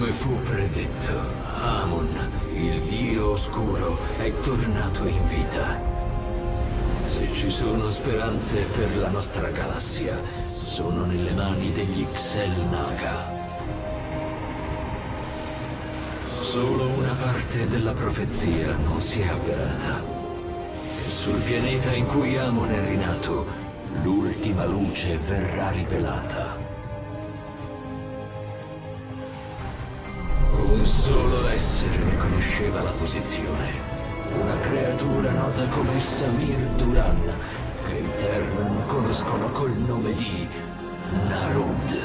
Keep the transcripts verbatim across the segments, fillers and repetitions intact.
Come fu predetto, Amon, il dio oscuro, è tornato in vita. Se ci sono speranze per la nostra galassia, sono nelle mani degli Xel'Naga. Solo una parte della profezia non si è avverata. E sul pianeta in cui Amon è rinato, l'ultima luce verrà rivelata. Un solo essere ne conosceva la posizione. Una creatura nota come Samir Duran, che i Terran conoscono col nome di Narud.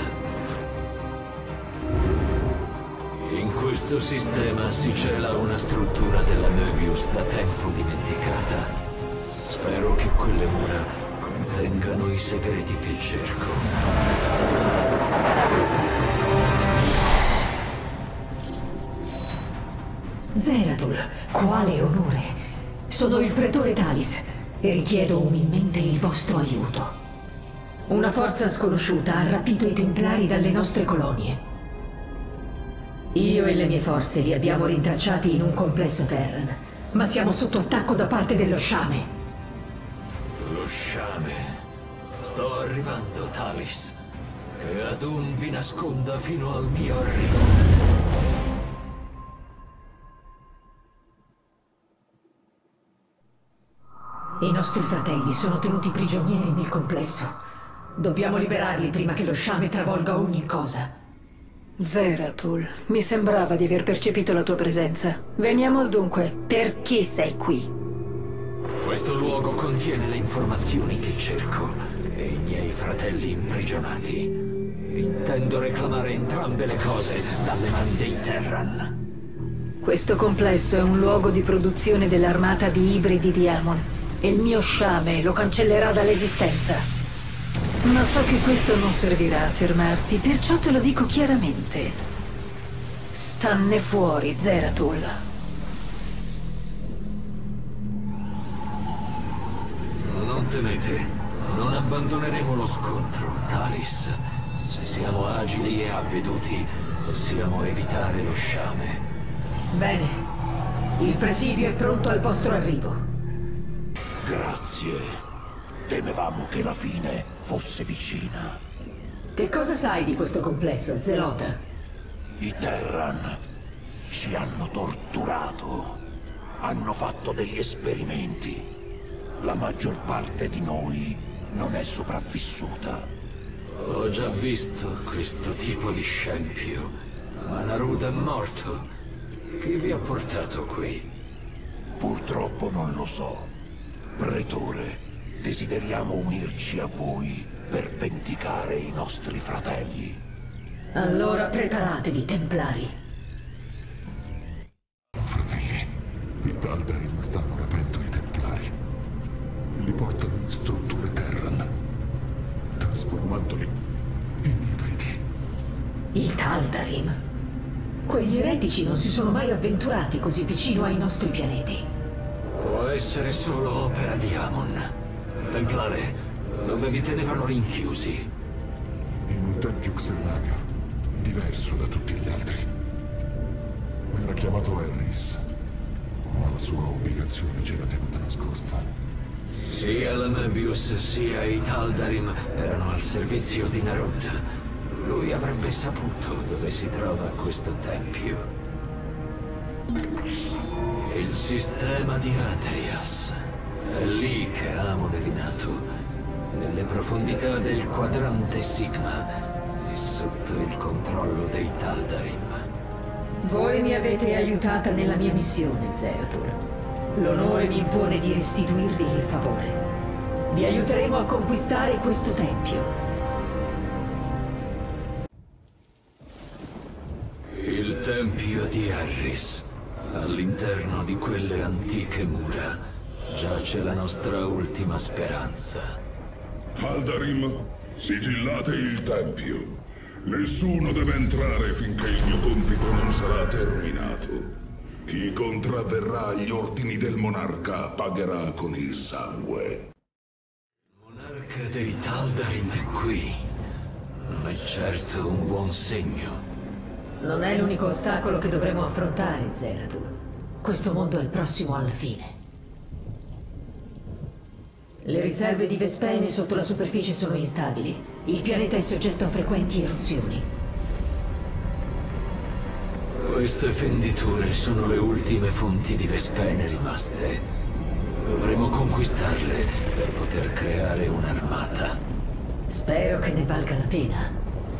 In questo sistema si cela una struttura della Möbius da tempo dimenticata. Spero che quelle mura contengano i segreti che cerco. Zeratul, quale onore! Sono il pretore Talis e richiedo umilmente il vostro aiuto. Una forza sconosciuta ha rapito i Templari dalle nostre colonie. Io e le mie forze li abbiamo rintracciati in un complesso Terran, ma siamo sotto attacco da parte dello Sciame. Lo Sciame? Sto arrivando, Talis. Che Adun vi nasconda fino al mio arrivo. I nostri fratelli sono tenuti prigionieri nel complesso. Dobbiamo liberarli prima che lo Sciame travolga ogni cosa. Zeratul, mi sembrava di aver percepito la tua presenza. Veniamo al dunque. Perché sei qui? Questo luogo contiene le informazioni che cerco e i miei fratelli imprigionati. Intendo reclamare entrambe le cose dalle mani dei Terran. Questo complesso è un luogo di produzione dell'armata di ibridi di Amon. E il mio Sciame lo cancellerà dall'esistenza. Ma so che questo non servirà a fermarti, perciò te lo dico chiaramente. Stanne fuori, Zeratul. Non temete, non abbandoneremo lo scontro, Talis. Se siamo agili e avveduti, possiamo evitare lo Sciame. Bene, il presidio è pronto al vostro arrivo. Grazie. Temevamo che la fine fosse vicina. Che cosa sai di questo complesso, Zelota? I Terran ci hanno torturato. Hanno fatto degli esperimenti. La maggior parte di noi non è sopravvissuta. Ho già visto questo tipo di scempio. Ma Narud è morto. Chi vi ha portato qui? Purtroppo non lo so. Pretore, desideriamo unirci a voi per vendicare i nostri fratelli. Allora preparatevi, Templari. Fratelli, i Taldarim stanno rapendo i Templari. Li portano in strutture Terran, trasformandoli in ibridi. I Taldarim? Quegli eretici non si sono mai avventurati così vicino ai nostri pianeti. Può essere solo opera di Amon. Templare, dove vi tenevano rinchiusi? In un tempio Xel'Naga, diverso da tutti gli altri. Era chiamato Eris, ma la sua ubicazione c'era tenuta nascosta. Sia la Möbius sia i Taldarim erano al servizio di Narud. Lui avrebbe saputo dove si trova questo tempio. Il sistema di Atrias. È lì che Amon è rinato, nelle profondità del quadrante Sigma, sotto il controllo dei Taldarim. Voi mi avete aiutata nella mia missione, Zeratul. L'onore mi impone di restituirvi il favore. Vi aiuteremo a conquistare questo tempio. Il tempio di Arris. All'interno di quelle antiche mura giace la nostra ultima speranza. Taldarim, sigillate il tempio. Nessuno deve entrare finché il mio compito non sarà terminato. Chi contravverrà agli ordini del monarca pagherà con il sangue. Il monarca dei Taldarim è qui. Non è certo un buon segno. Non è l'unico ostacolo che dovremo affrontare, Zeratul. Questo mondo è prossimo alla fine. Le riserve di Vespene sotto la superficie sono instabili. Il pianeta è soggetto a frequenti eruzioni. Queste fenditure sono le ultime fonti di Vespene rimaste. Dovremo conquistarle per poter creare un'armata. Spero che ne valga la pena.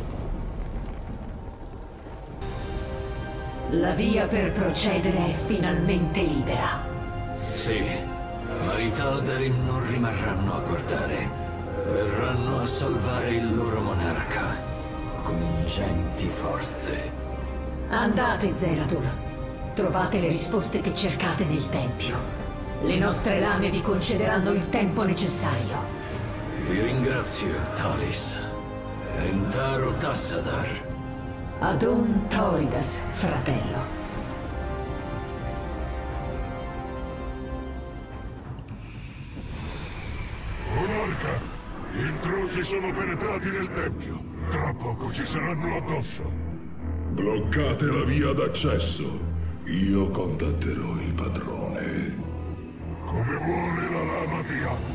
La via per procedere è finalmente libera. Sì, ma i Taldarim non rimarranno a guardare. Verranno a salvare il loro monarca con ingenti forze. Andate, Zeratul. Trovate le risposte che cercate nel Tempio. Le nostre lame vi concederanno il tempo necessario. Vi ringrazio, Talis. Entaro Tassadar. Adun Toridas, fratello. Monarca, gli intrusi sono penetrati nel Tempio. Tra poco ci saranno addosso. Bloccate la via d'accesso. Io contatterò il padrone. Come vuole la lama di Amon.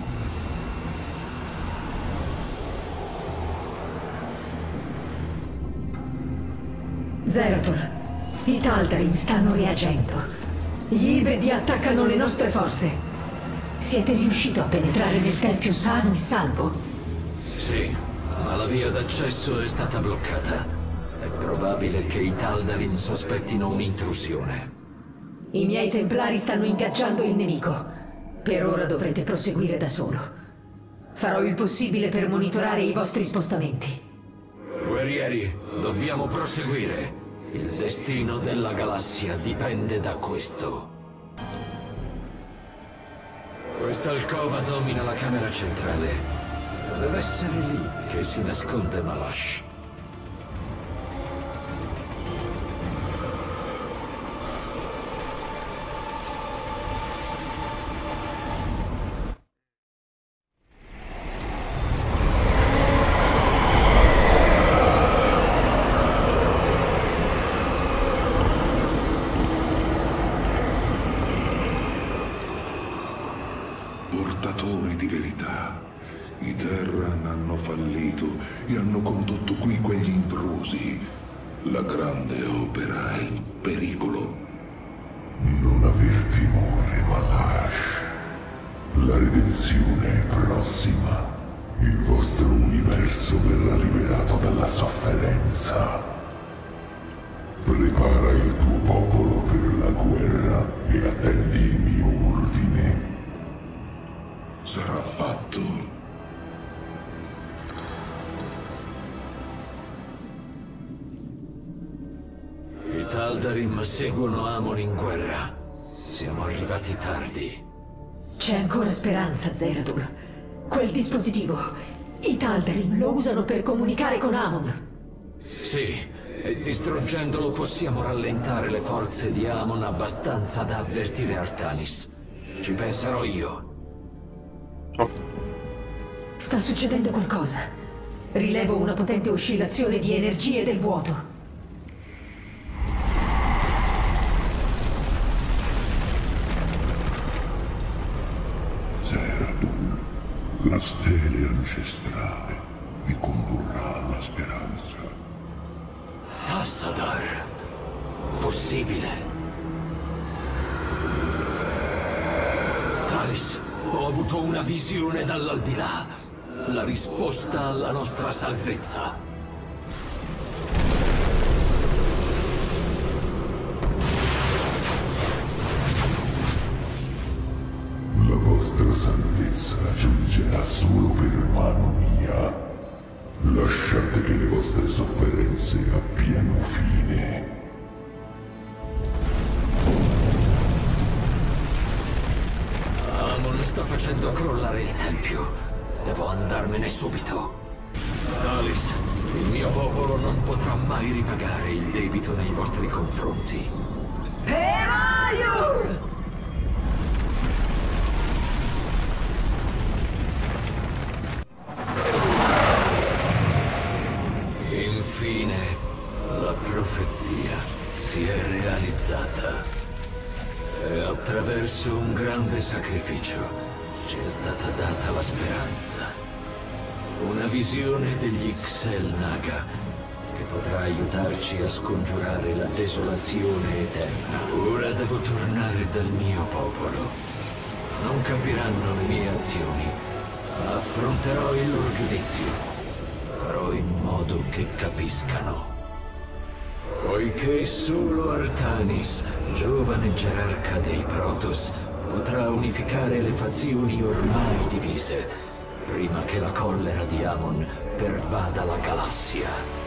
Zeratul, i Taldarim stanno reagendo. Gli ibridi attaccano le nostre forze. Siete riusciti a penetrare nel Tempio sano e salvo? Sì, ma la via d'accesso è stata bloccata. È probabile che i Taldarim sospettino un'intrusione. I miei templari stanno ingaggiando il nemico. Per ora dovrete proseguire da solo. Farò il possibile per monitorare i vostri spostamenti. Guerrieri, dobbiamo proseguire. Il destino della galassia dipende da questo. Questa alcova domina la camera centrale. Deve essere lì che si nasconde Malash. Portatori di verità, i Terran hanno fallito e hanno condotto qui quegli intrusi. La grande opera è in pericolo. Non aver timore, Malash. La redenzione è prossima. Il vostro universo verrà liberato dalla sofferenza. Prepara il tuo popolo per la guerra e attendi il mio ordine. Sarà fatto. I Taldarim seguono Amon in guerra. Siamo arrivati tardi. C'è ancora speranza, Zeratul. Quel dispositivo, i Taldarim lo usano per comunicare con Amon. Sì, e distruggendolo possiamo rallentare le forze di Amon abbastanza da avvertire Artanis. Ci penserò io. Sta succedendo qualcosa. Rilevo una potente oscillazione di energie del vuoto. Zeratul, la stele ancestrale vi condurrà alla speranza. Tassadar. Possibile. Talis, ho avuto una visione dall'aldilà. La risposta alla nostra salvezza. La vostra salvezza giungerà solo per mano mia. Lasciate che le vostre sofferenze abbiano fine. Amon sta facendo crollare il tempio. Devo andarmene subito. Talis, il mio popolo non potrà mai ripagare il debito nei vostri confronti. Per Aiur! Infine, la profezia. passata. E attraverso un grande sacrificio ci è stata data la speranza. Una visione degli Xel'Naga che potrà aiutarci a scongiurare la desolazione eterna. Ora devo tornare dal mio popolo. Non capiranno le mie azioni, ma affronterò il loro giudizio. Farò in modo che capiscano. Poiché solo Artanis, giovane gerarca dei Protoss, potrà unificare le fazioni ormai divise, prima che la collera di Amon pervada la galassia.